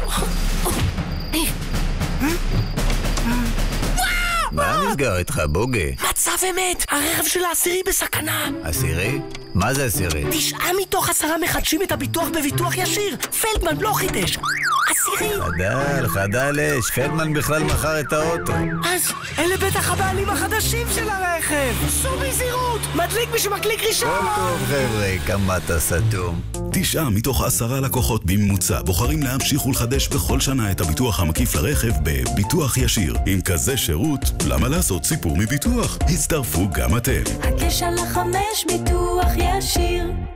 מה נסגר איתך, בוגי? מצב אמת! הרכב של העשירי בסכנה! עשירי? מה זה עשירי? 9 מתוך 10 מחדשים את הביטוח בביטוח ישיר! פלדמן לא חידש! עשירי! חדל אש, פלדמן בכלל מכר את האוטו. אז אלה בטח הבעלים החדשים של הרכב! סעו בזהירות! מדליק מי שמקליק ראשון! כל טוב חבר'ה, כמה אתה סתום. 9 מתוך 10 לקוחות בממוצע בוחרים להמשיך ולחדש בכל שנה את הביטוח המקיף לרכב בביטוח ישיר. עם כזה שירות, למה לעשות סיפור מביטוח? הצטרפו גם אתם. הקש על 5 ביטוח ישיר.